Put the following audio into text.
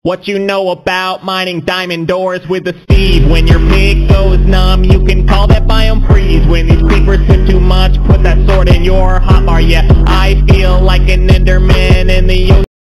What you know about mining diamond doors with a Steve? When your pig goes numb, you can call that biome freeze. When these creepers hit too much, put that sword in your hotbar. Yeah, I feel like an Enderman in the ocean.